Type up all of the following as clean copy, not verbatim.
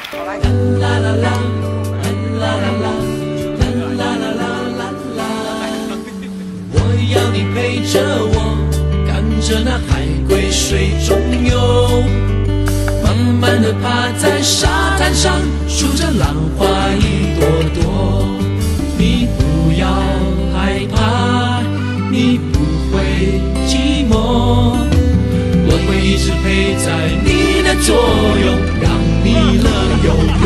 啦啦啦，啦啦啦，啦啦啦啦啦。我要你陪着我，看着那海龟水中游，慢慢地趴在沙滩上，数着浪花一朵朵。你不要害怕，你不会寂寞，我会一直陪在你的左右，让你乐悠悠。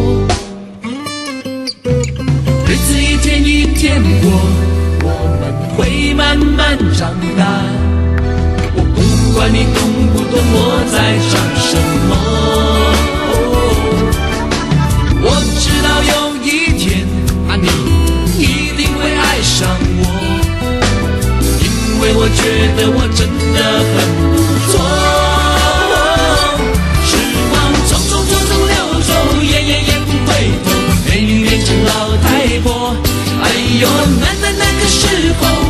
日子一天一天过，我们会慢慢长大。我不管你懂不懂我在唱什么，我知道有一天你一定会爱上我，因为我觉得我真的很不错。时光匆匆匆匆流走，夜夜也不回头，美女变成老太婆。哎呦，那个时候